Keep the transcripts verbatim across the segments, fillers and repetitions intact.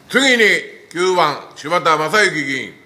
次にきゅうばん、柴田正幸議員。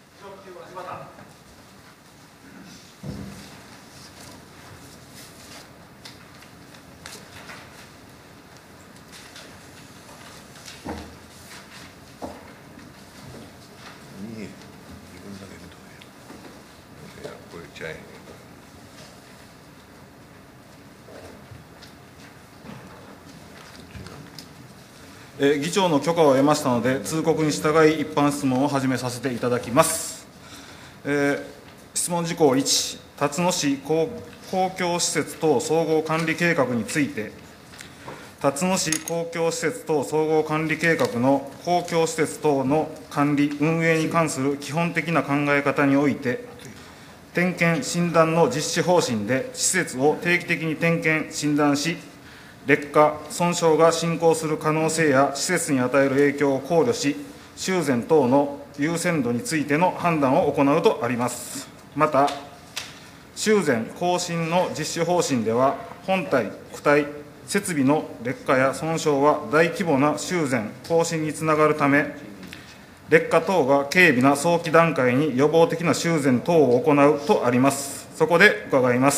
議長の許可を得ましたので、通告に従い、一般質問を始めさせていただきます。えー、質問事項いち、辰野市公共施設等総合管理計画について、辰野市公共施設等総合管理計画の公共施設等の管理・運営に関する基本的な考え方において、点検・診断の実施方針で、施設を定期的に点検・診断し、劣化、損傷が進行する可能性や施設に与える影響を考慮し、修繕等の優先度についての判断を行うとあります。また、修繕・更新の実施方針では、本体、躯体、設備の劣化や損傷は大規模な修繕・更新につながるため、劣化等が軽微な早期段階に予防的な修繕等を行うとあります。そこで伺います。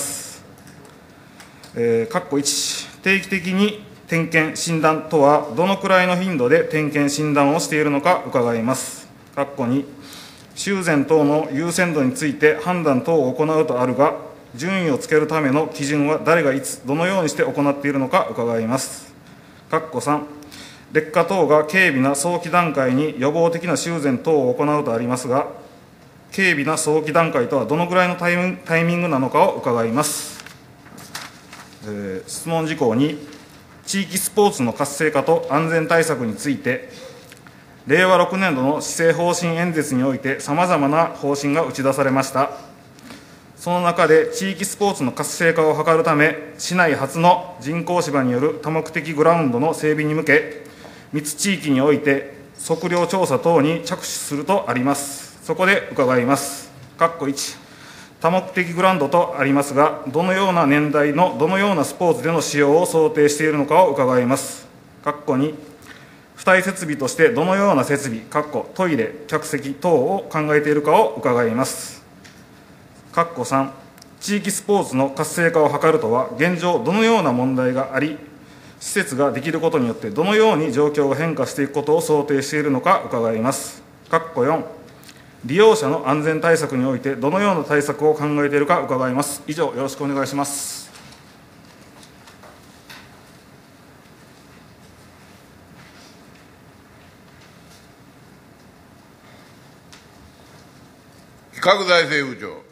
えー、括弧いち、定期的に点検・診断とは、どのくらいの頻度で点検・診断をしているのか伺います。括弧に、修繕等の優先度について判断等を行うとあるが、順位をつけるための基準は誰がいつ、どのようにして行っているのか伺います。括弧さん、劣化等が軽微な早期段階に予防的な修繕等を行うとありますが、軽微な早期段階とはどのくらいのタイミタイミングなのかを伺います。えー、質問事項に、地域スポーツの活性化と安全対策について、れいわろくねんどの施政方針演説において、さまざまな方針が打ち出されました。その中で、地域スポーツの活性化を図るため、市内初の人工芝による多目的グラウンドの整備に向け、密地域において測量調査等に着手するとあります。そこで伺います。括弧いち、多目的グラウンドとありますが、どのような年代のどのようなスポーツでの使用を想定しているのかを伺います。括弧に、付帯設備としてどのような設備、括弧トイレ、客席等を考えているかを伺います。括弧さん、地域スポーツの活性化を図るとは、現状どのような問題があり、施設ができることによってどのように状況が変化していくことを想定しているのか伺います。括弧よん、利用者の安全対策においてどのような対策を考えているか伺います。以上、よろしくお願いします。 企画財政部長。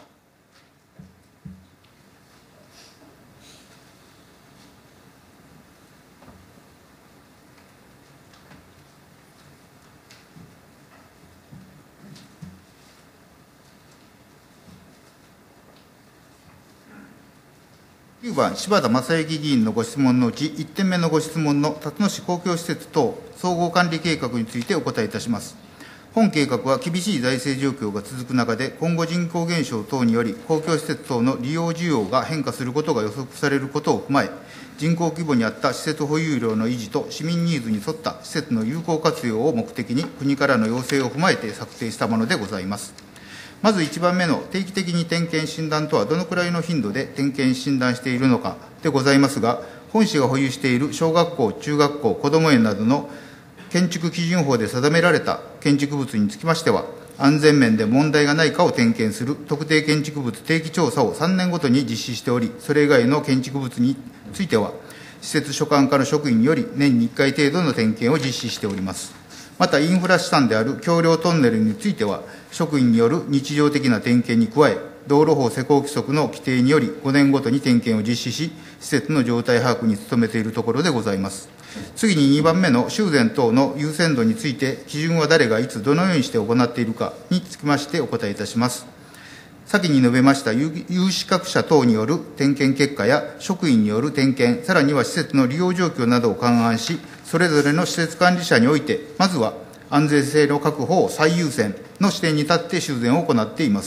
きゅうばん、柴田正幸議員のご質問のうち、いってんめのご質問の辰野市公共施設等総合管理計画についてお答えいたします。本計画は厳しい財政状況が続く中で、今後人口減少等により、公共施設等の利用需要が変化することが予測されることを踏まえ、人口規模に合った施設保有量の維持と市民ニーズに沿った施設の有効活用を目的に、国からの要請を踏まえて策定したものでございます。まずいちばんめの定期的に点検診断とはどのくらいの頻度で点検診断しているのかでございますが、本市が保有している小学校、中学校、こども園などの建築基準法で定められた建築物につきましては、安全面で問題がないかを点検する特定建築物定期調査をさんねんごとに実施しており、それ以外の建築物については、施設所管課の職員により年にいっかい程度の点検を実施しております。また、インフラ資産である橋梁トンネルについては、職員による日常的な点検に加え、道路法施行規則の規定により、ごねんごとに点検を実施し、施設の状態把握に努めているところでございます。次ににばんめの修繕等の優先度について、基準は誰がいつ、どのようにして行っているかにつきましてお答えいたします。先に述べました有資格者等による点検結果や職員による点検、さらには施設の利用状況などを勘案し、それぞれの施設管理者において、まずは安全性の確保を最優先の視点に立って修繕を行っています。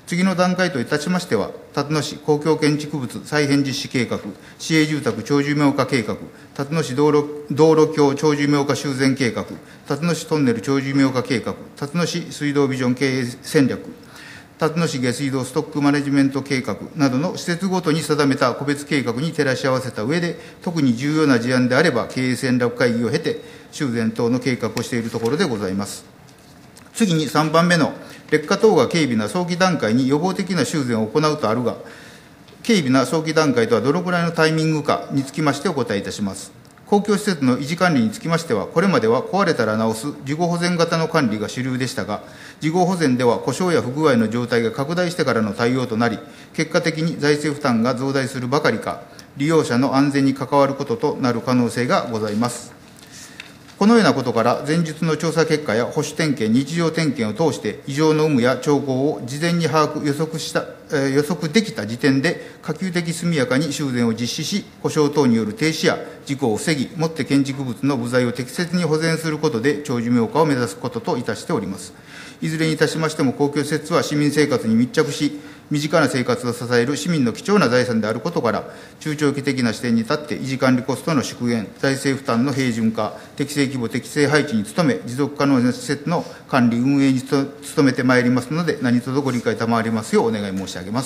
次の段階といたしましては、辰野市公共建築物再編実施計画、市営住宅長寿命化計画、辰野市道路道路橋長寿命化修繕計画、辰野市トンネル長寿命化計画、辰野市水道ビジョン経営戦略、辰野市下水道ストックマネジメント計画などの施設ごとに定めた個別計画に照らし合わせた上で、特に重要な事案であれば、経営戦略会議を経て、修繕等の計画をしているところでございます。次にさんばんめの、劣化等が軽微な早期段階に予防的な修繕を行うとあるが、軽微な早期段階とはどのくらいのタイミングかにつきましてお答えいたします。公共施設の維持管理につきましては、これまでは壊れたら直す事後保全型の管理が主流でしたが、事後保全では故障や不具合の状態が拡大してからの対応となり、結果的に財政負担が増大するばかりか、利用者の安全に関わることとなる可能性がございます。このようなことから、前述の調査結果や保守点検、日常点検を通して、異常の有無や兆候を事前に把握、予測した、えー、予測できた時点で、可及的速やかに修繕を実施し、故障等による停止や事故を防ぎ、もって建築物の部材を適切に保全することで、長寿命化を目指すことといたしております。いずれにいたしましても、公共施設は市民生活に密着し、身近な生活を支える市民の貴重な財産であることから、中長期的な視点に立って、維持管理コストの縮減、財政負担の平準化、適正規模、適正配置に努め、持続可能な施設の管理、運営に努めてまいりますので、何卒ご理解賜りますようお願い申し上げます。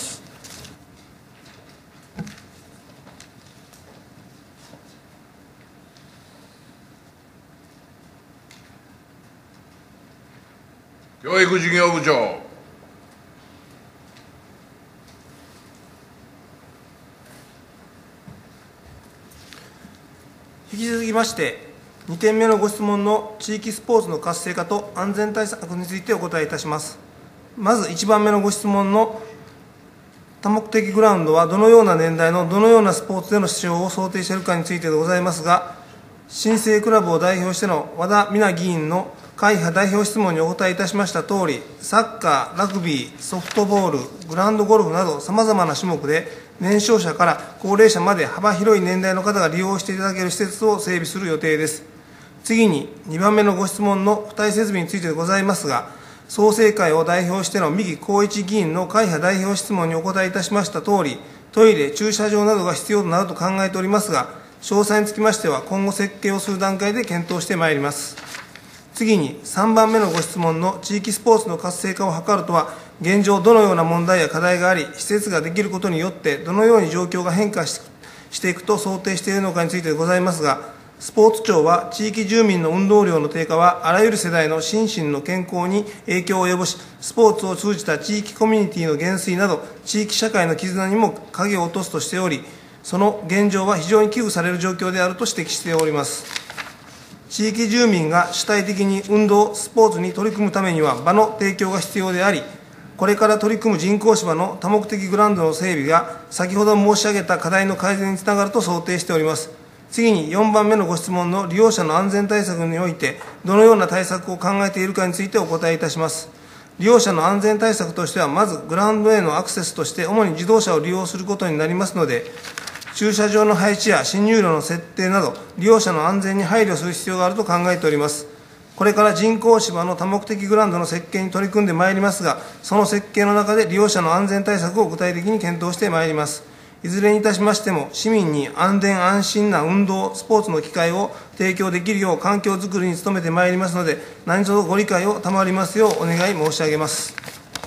教育事業部長。 引き続きまして、にてんめのご質問の地域スポーツの活性化と安全対策についてお答えいたします。まずいちばんめのご質問の多目的グラウンドはどのような年代のどのようなスポーツでの使用を想定しているかについてでございますが、新生クラブを代表しての和田美奈議員の会派代表質問にお答えいたしましたとおり、サッカー、ラグビー、ソフトボール、グラウンドゴルフなどさまざまな種目で年少者から高齢者まで幅広い年代の方が利用していただける施設を整備する予定です。次ににばんめのご質問の付帯設備についてでございますが、創成会を代表しての三木浩一議員の会派代表質問にお答えいたしましたとおり、トイレ、駐車場などが必要となると考えておりますが、詳細につきましては今後設計をする段階で検討してまいります。次にさんばんめのご質問の地域スポーツの活性化を図るとは、現状どのような問題や課題があり、施設ができることによってどのように状況が変化ししていくと想定しているのかについてでございますが、スポーツ庁は地域住民の運動量の低下はあらゆる世代の心身の健康に影響を及ぼし、スポーツを通じた地域コミュニティの減衰など地域社会の絆にも影を落とすとしており、その現状は非常に危惧される状況であると指摘しております。地域住民が主体的に運動、スポーツに取り組むためには場の提供が必要であり、これから取り組む人工芝の多目的グラウンドの整備が、先ほど申し上げた課題の改善につながると想定しております。次によんばんめのご質問の利用者の安全対策において、どのような対策を考えているかについてお答えいたします。利用者の安全対策としては、まずグラウンドへのアクセスとして、主に自動車を利用することになりますので、駐車場の配置や進入路の設定など、利用者の安全に配慮する必要があると考えております。これから人工芝の多目的グラウンドの設計に取り組んでまいりますが、その設計の中で利用者の安全対策を具体的に検討してまいります。いずれにいたしましても、市民に安全安心な運動、スポーツの機会を提供できるよう環境づくりに努めてまいりますので、何卒ご理解を賜りますようお願い申し上げます。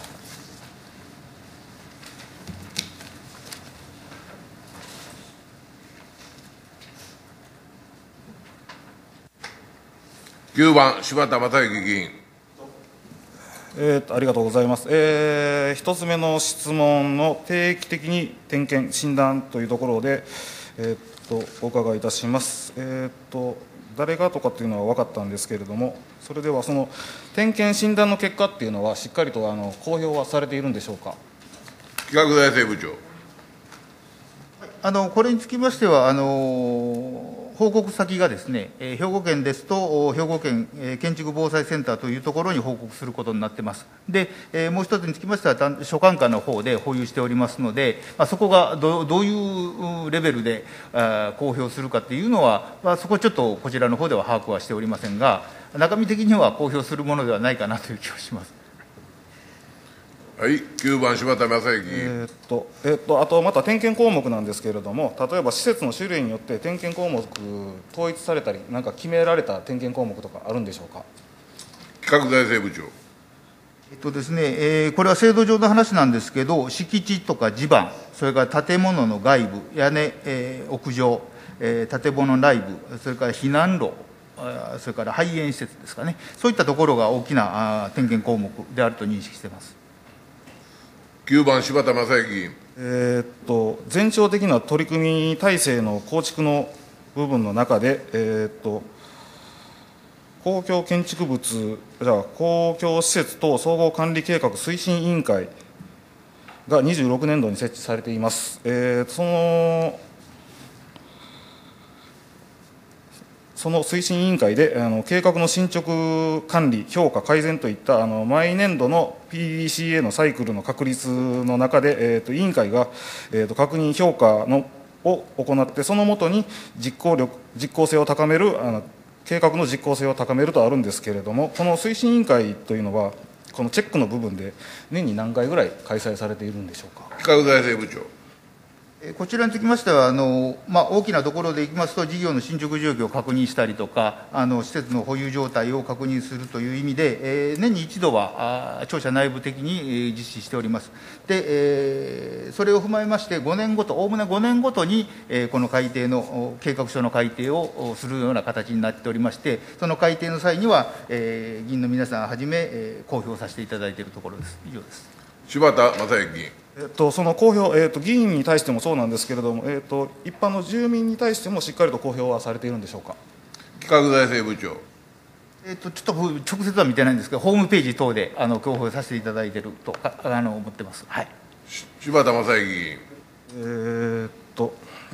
きゅうばん、柴田正幸議員。 えー、ありがとうございます。えー、一つ目の質問の定期的に点検、診断というところで、えー、っとお伺いいたします。えー、っと誰がとかっていうのは分かったんですけれども、それではその点検、診断の結果っていうのは、しっかりとあの公表はされているんでしょうか。 企画財政部長。 あのこれにつきましては、あの報告先がですね、兵庫県ですと、兵庫県建築防災センターというところに報告することになっています。で、もう一つにつきましては、所管課の方で保有しておりますので、そこがどどういうレベルで公表するかっていうのは、そこちょっとこちらの方では把握はしておりませんが、中身的には公表するものではないかなという気がします。 はい、きゅうばん柴田正幸議員、 えーっとえーっとあとまた点検項目なんですけれども、例えば施設の種類によって点検項目統一されたり、なんか決められた点検項目とかあるんでしょうか。 企画財政部長。 えっとですね、えーこれは制度上の話なんですけど、敷地とか地盤、それから建物の外部、屋根、えー屋上、えー建物内部、それから避難路、あーそれから排煙施設ですかね、そういったところが大きなあー点検項目であると認識しています。 きゅうばん柴田正幸議員、 えーっと全庁的な取り組み体制の構築の部分の中で、えーっと公共建築物、じゃあ公共施設等総合管理計画推進委員会がにじゅうろくねんどに設置されています。えーそのその推進委員会であの計画の進捗管理、評価、改善といったあの毎年度の ピーディーシーエー のサイクルの確立の中で、えー、と委員会が、えー、と確認、評価のを行って、そのもとに実行力、実効性を高めるあの計画の実効性を高めるとあるんですけれども、この推進委員会というのは、このチェックの部分で年に何回ぐらい開催されているんでしょうか。 企画財政部長。 えーこちらにつきましては、あのまあ、大きなところでいきますと、事業の進捗状況を確認したりとか、あの施設の保有状態を確認するという意味で、えー年に一度はあ庁舎内部的にえー実施しております。で、えーそれを踏まえまして、ごねんごと、おおむねごねんごとに、えーこの改定のお計画書の改定をおするような形になっておりまして、その改定の際には、えー議員の皆さんはじめ、えー公表させていただいているところです。以上です。 柴田正幸議員、 えっと、その公表、えっと、議員に対してもそうなんですけれども、えっと、一般の住民に対してもしっかりと公表はされているんでしょうか。 企画財政部長。 えー、とちょっと直接は見てないんですけど、ホームページ等であの公表させていただいているとああの思ってます。はい、 し柴田正幸議員、 えーっと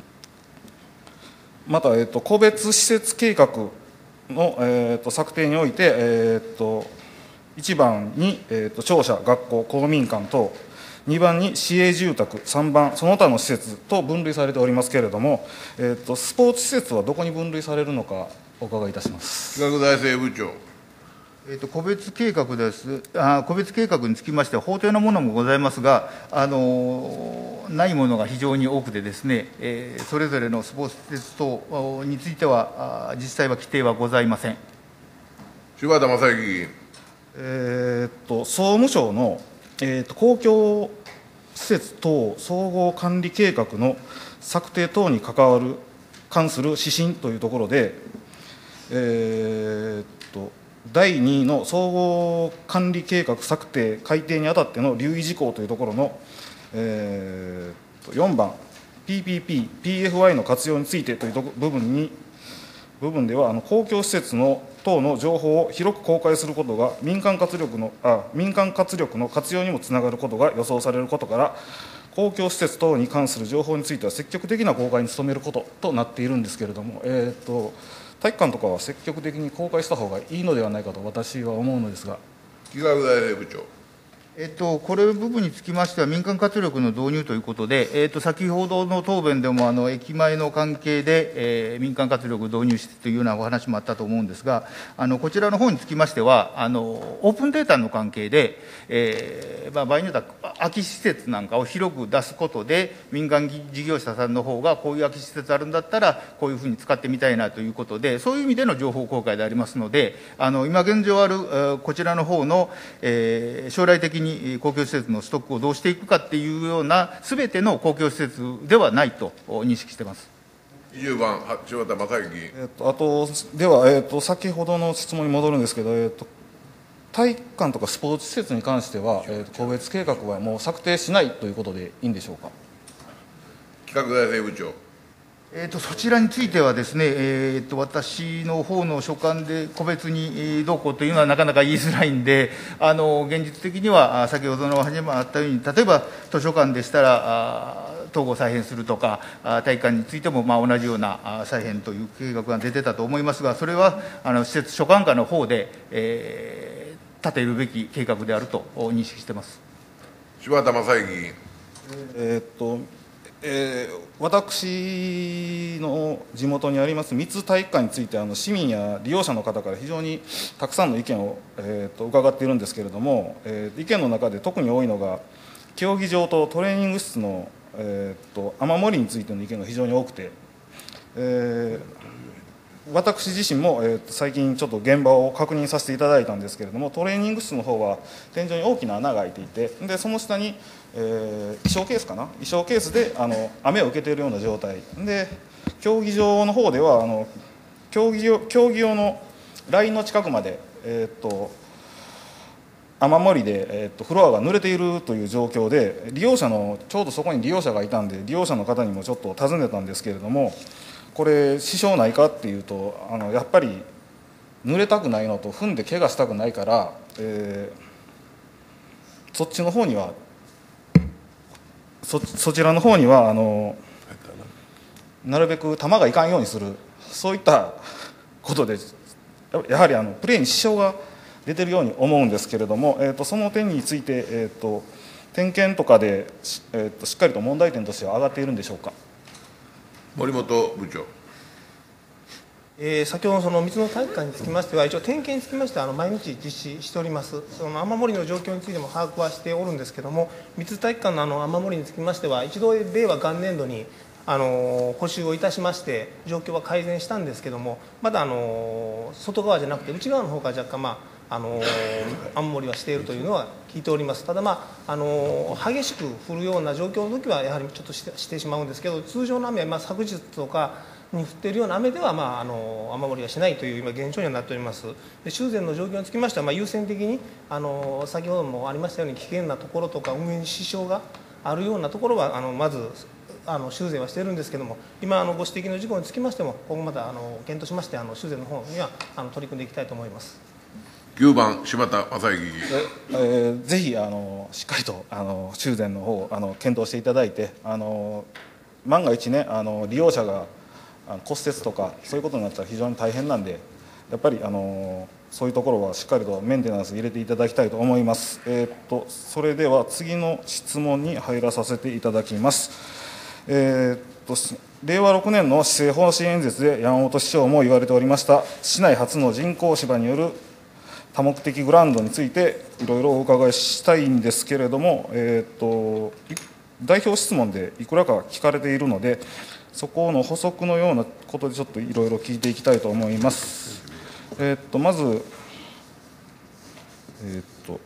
また、えーっと個別施設計画の、えーっと策定において、えーっといちばんに、えーっと庁舎、学校、公民館等、にばんに市営住宅、さんばんその他の施設と分類されておりますけれども、えーっとスポーツ施設はどこに分類されるのかお伺いいたします。 企画財政部長。 えー、と個別計画ですあ、個別計画につきましては、法定のものもございますが、あのないものが非常に多くてですね、えーそれぞれのスポーツ施設等については、あ実際は規定はございません。 柴田正幸議員、 えーっと総務省の、えーっと公共施設等総合管理計画の策定等に関わる関する指針というところで、えーっとだいにの総合管理計画策定改定にあたっての留意事項というところの、えーっとよんばん ピーピーピー、ピーエフワイ の活用についてというとこ部分に部分では、あの公共施設の等の情報を広く公開することが民間活力のあ民間活力の活用にもつながることが予想されることから、公共施設等に関する情報については積極的な公開に努めることとなっているんですけれども、えー、と体育館とかは積極的に公開した方がいいのではないかと私は思うのですが。 企画財政部長。 えっと、これ部分につきましては、民間活力の導入ということで、えっと、先ほどの答弁でもあの駅前の関係で、えー民間活力導入してというようなお話もあったと思うんですが、あのこちらの方につきましては、あのオープンデータの関係で、えーまあ、場合によっては空き施設なんかを広く出すことで、民間事業者さんの方が、こういう空き施設あるんだったら、こういうふうに使ってみたいなということで、そういう意味での情報公開でありますので、あの今現状ある、えーこちらの方の、えー将来的にに公共施設のストックをどうしていくかっていうような、すべての公共施設ではないと認識しています。 にじゅうばん柴田正幸議員、 えー、とあとでは、えー、と先ほどの質問に戻るんですけど、えー、と体育館とかスポーツ施設に関しては、えー、と個別計画はもう策定しないということでいいんでしょうか。 企画財政部長。 えー、とそちらについてはですね、えー、と私の方の所管で個別にえーどうこうというのはなかなか言いづらいんで、あの現実的にはあ先ほどのお話にもあったように、例えば図書館でしたらあ統合再編するとか、あ体育館についてもまあ同じようなあ再編という計画が出てたと思いますが、それはあの施設所管課の方で、えー立てるべき計画であると認識しています。 柴田正幸議員、 えーっとえー私のの地元にあります三津体育館についてあの市民や利用者の方から非常にたくさんの意見を、えー、と伺っているんですけれども、えー、意見の中で特に多いのが競技場とトレーニング室の、えー、と雨漏りについての意見が非常に多くて、えー私自身も、えー、と最近ちょっと現場を確認させていただいたんですけれども、トレーニング室の方は天井に大きな穴が開いていて、でその下に、えー、衣装ケースかな衣装ケースであの雨を受けているような状態で、競技場の方ではあの競技用、競技用のラインの近くまで、えー、と雨漏りで、えー、とフロアが濡れているという状況で、利用者のちょうどそこに利用者がいたんで、利用者の方にもちょっと尋ねたんですけれども、これ支障ないかっていうと、あのやっぱり濡れたくないのと踏んで怪我したくないから、えー、そっちの方には そ, そちらの方にはあのなるべく球がいかんようにする、そういったことでやはりあのプレーに支障が出てるように思うんですけれども、えー、とその点について、えー、と点検とかで し,、えー、としっかりと問題点としては上がっているんでしょうか。 森本部長。 えー、先ほどその三つの体育館につきましては、一応点検につきましてはあの毎日実施しております。その雨漏りの状況についても把握はしておるんですけども、三つ体育館のあの雨漏りにつきましては、一度令和元年度にあの補修をいたしまして状況は改善したんですけども、まだあの外側じゃなくて内側の方から若干、まあ、あの雨漏りはしているというのは聞いております。ただ、まあ、あの激しく降るような状況の時はやはりちょっとして、してしまうんですけど、通常の雨は、まあ、昨日とかに降っているような雨では、まあ、あの雨漏りはしないという今現状にはなっております。で修繕の状況につきましては、まあ、優先的にあの先ほどもありましたように危険なところとか運営に支障があるようなところはあのまずあの修繕はしているんですけども、今あのご指摘の事項につきましても今後またあの検討しまして、あの修繕の方にはあの取り組んでいきたいと思います。 きゅうばん柴田正幸議員。 えー、ぜひあのしっかりとあの修繕の方あの検討していただいて、あの万が一ねあの利用者があの骨折とかそういうことになったら非常に大変なんで、やっぱりあのそういうところはしっかりとメンテナンス入れていただきたいと思います。えー、っとそれでは次の質問に入らさせていただきます。えー、っとれいわろくねんの施政方針演説で山本市長も言われておりました市内初の人工芝による多目的グラウンドについていろいろお伺いしたいんですけれども、えー、と代表質問でいくらか聞かれているので、そこの補足のようなことでちょっといろいろ聞いていきたいと思います。えー、とまず、えー、と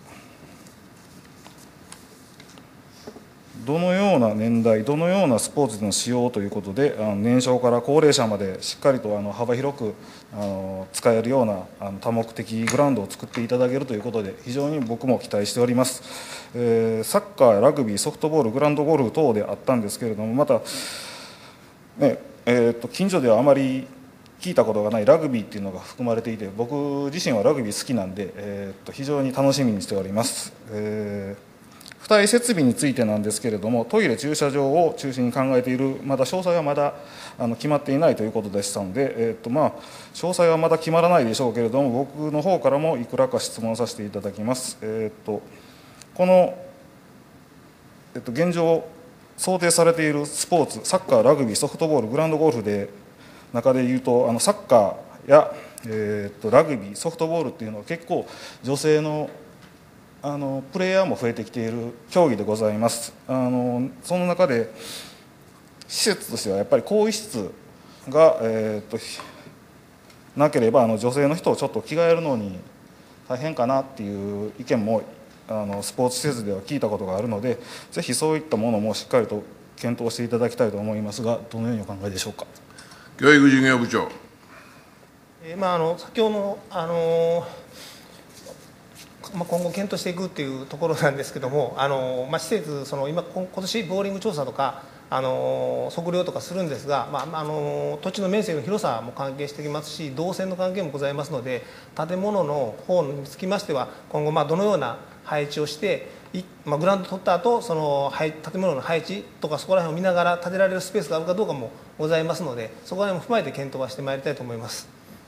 どのような年代、どのようなスポーツでの使用ということで、あの年少から高齢者までしっかりとあの幅広くあの使えるようなあの多目的グラウンドを作っていただけるということで、非常に僕も期待しております。えー、サッカー、ラグビー、ソフトボール、グランドゴルフ等であったんですけれども、また、ねえー、と近所ではあまり聞いたことがないラグビーっていうのが含まれていて、僕自身はラグビー好きなんで、えー、と非常に楽しみにしております。えー付帯設備についてなんですけれども、トイレ、駐車場を中心に考えている、まだ詳細はまだあの決まっていないということでしたので、えーとまあ、詳細はまだ決まらないでしょうけれども、僕の方からもいくらか質問させていただきます。えーとこの、えーと現状、想定されているスポーツ、サッカー、ラグビー、ソフトボール、グラウンドゴルフで中でいうと、あのサッカーや、えーとラグビー、ソフトボールっていうのは結構女性のあのプレーヤーも増えてきている競技でございます。あのその中で施設としてはやっぱり更衣室が、えー、となければあの女性の人をちょっと着替えるのに大変かなっていう意見もあのスポーツ施設では聞いたことがあるので、ぜひそういったものもしっかりと検討していただきたいと思いますが、どのようにお考えでしょうか。 教育事業部長。 えーまあ、あの先ほどの、あのまあ、今後検討していくというところなんですけども、あの、まあ、施設その今今年ボーリング調査とかあの測量とかするんですが、まあ、あの土地の面積の広さも関係してきますし、動線の関係もございますので、建物の方につきましては今後まあどのような配置をしてい、まあ、グラウンド取った後その建物の配置とかそこら辺を見ながら建てられるスペースがあるかどうかもございますので、そこら辺も踏まえて検討はしてまいりたいと思います。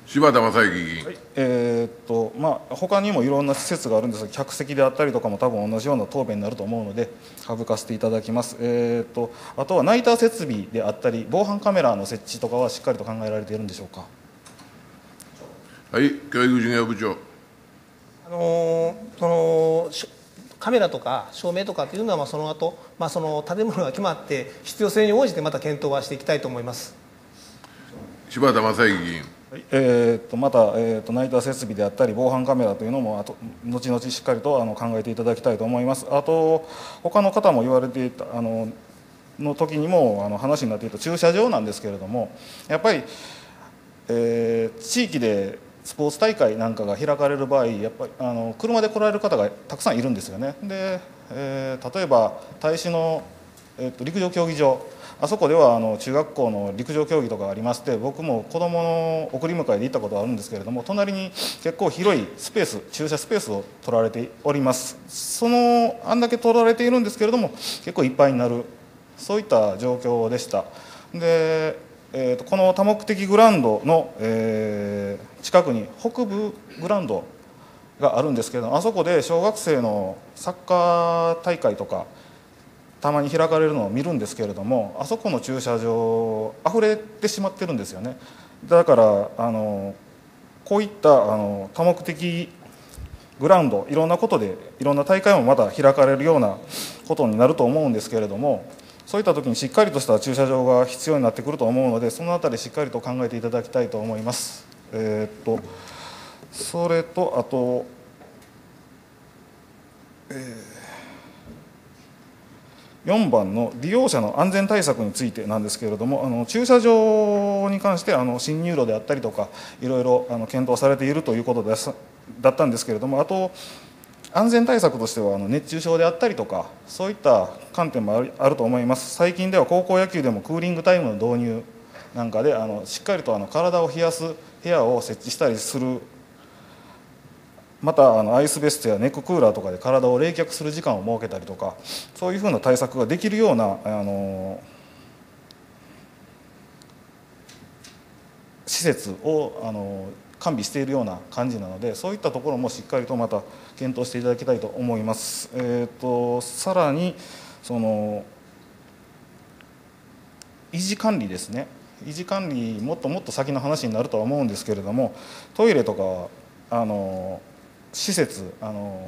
柴田正幸議員、 えーっとまあ、他にもいろんな施設があるんですが、客席であったりとかも多分同じような答弁になると思うので、省かせていただきます。えーっとあとはナイター設備であったり、防犯カメラの設置とかはしっかりと考えられているんでしょうか。 はい、教育事業部長。 あのそのしカメラとか照明とかっていうのはまあその後、まあその建物が決まって必要性に応じてまた検討はしていきたいと思います。 柴田正幸議員、 はいえーっとまた、えーっとナイター設備であったり、防犯カメラというのもあと後々しっかりとあの考えていただきたいと思います。あと、他の方も言われていたあのの時にもあの話になっていた駐車場なんですけれども、やっぱり、えー地域でスポーツ大会なんかが開かれる場合、やっぱりあの車で来られる方がたくさんいるんですよね。で、えー例えば大使の、えーと陸上競技場、あそこではあの中学校の陸上競技とかありまして、僕も子どもの送り迎えで行ったことがあるんですけれども、隣に結構広いスペース、駐車スペースを取られております。そのあんだけ取られているんですけれども、結構いっぱいになる、そういった状況でした。で、えー、とこの多目的グラウンドの、えー近くに北部グラウンドがあるんですけれども、あそこで小学生のサッカー大会とかたまに開かれるのを見るんですけれども、あそこの駐車場あふれてしまってるんですよね。だからあのこういったあの多目的グラウンド、いろんなことでいろんな大会もまた開かれるようなことになると思うんですけれども、そういった時にしっかりとした駐車場が必要になってくると思うので、そのあたりしっかりと考えていただきたいと思います。えーっとそれとあと、えー、よんばんの利用者の安全対策についてなんですけれども、あの駐車場に関してあの進入路であったりとかいろいろあの検討されているということですだったんですけれども、あと安全対策としてはあの熱中症であったりとかそういった観点もあるあると思います。最近では高校野球でもクーリングタイムの導入なんかであのしっかりとあの体を冷やす部屋を設置したりする、またあのアイスベストやネッククーラーとかで体を冷却する時間を設けたりとか、そういうふうな対策ができるようなあの施設をあの完備しているような感じなので、そういったところもしっかりとまた検討していただきたいと思います。えー、とさらにその維持管理ですね、維持管理もっともっと先の話になるとは思うんですけれども、トイレとかはあの施設あの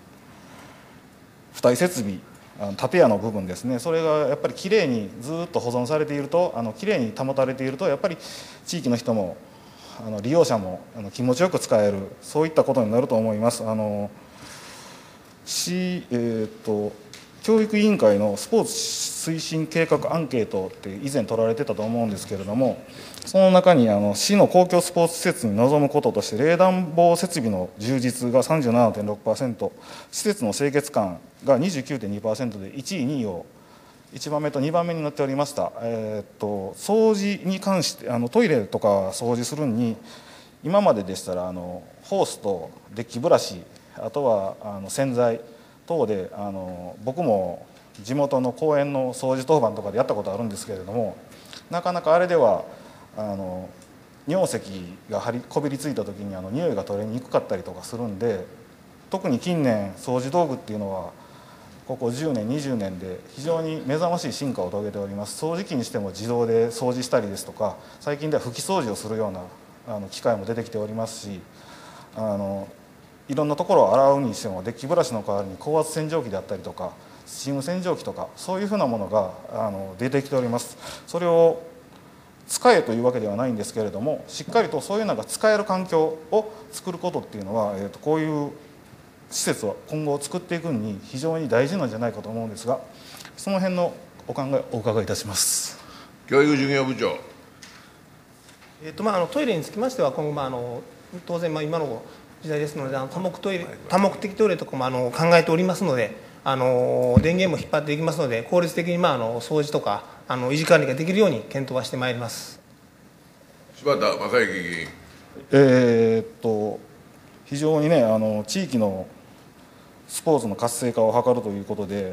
付帯設備、あの建屋の部分ですね、それがやっぱりきれいにずっと保存されていると、あのきれいに保たれていると、やっぱり地域の人もあの利用者もあの気持ちよく使える、そういったことになると思います。あのし、えー、と教育委員会のスポーツ推進計画アンケートって以前取られてたと思うんですけれども、その中にあの市の公共スポーツ施設に望むこととして冷暖房設備の充実が さんじゅうななてんろくパーセント、 施設の清潔感が にじゅうきゅうてんにパーセント でいちいにいをいちばんめとにばんめになっておりました。えー、と掃除に関してあのトイレとか掃除するに今まででしたらあのホースとデッキブラシ、あとはあの洗剤等であの僕も地元の公園の掃除当番とかでやったことあるんですけれども、なかなかあれではあの尿石が張りこびりついた時にあの匂いが取れにくかったりとかするんで、特に近年掃除道具っていうのはここじゅうねんにじゅうねんで非常に目覚ましい進化を遂げております。掃除機にしても自動で掃除したりですとか、最近では拭き掃除をするようなあの機械も出てきておりますし、あのいろんなところを洗うにしてもデッキブラシの代わりに高圧洗浄機であったりとかスチーム洗浄機とか、そういうふうなものがあの出てきております。それを使えというわけではないんですけれども、しっかりとそういうのが使える環境を作ることっていうのは、えー、とこういう施設を今後作っていくのに非常に大事なんじゃないかと思うんですが、その辺のお考えをお伺いいたします。 教育事業部長。 えーとまあ、あのトイレにつきましては今後、まあ、あの当然、まあ、今の時代ですのであの多目トイレ多目的トイレとかもあの考えておりますので、あの電源も引っ張っていきますので、効率的に、まあ、あの掃除とかあの維持管理ができるように検討はしてまいります。 柴田正幸議員。 えー、っと非常にねあの地域のスポーツの活性化を図るということで、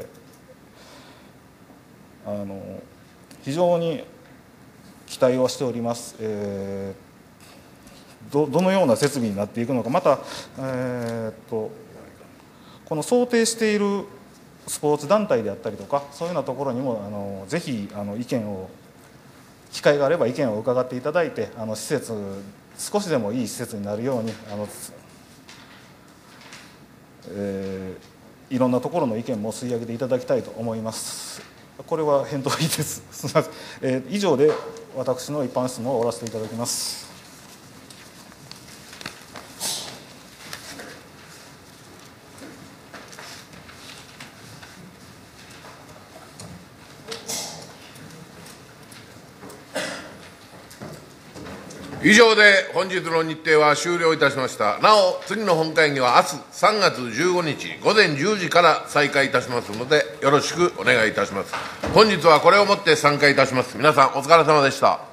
あの非常に期待をしております。えーど, どのような設備になっていくのか、また、えー、っとこの想定しているスポーツ団体であったりとか、そういうようなところにもあのぜひあの意見を、機会があれば意見を伺っていただいて、あの施設、少しでもいい施設になるように、あの、えー、いろんなところの意見も吸い上げていただきたいと思います。これは返答いいです。すみません。えー、以上で私の一般質問を終わらせていただきます。 以上で本日の日程は終了いたしました。なお、次の本会議は明日さんがつじゅうごにち午前じゅうじから再開いたしますので、よろしくお願いいたします。本日はこれをもって散会いたします。皆さんお疲れ様でした。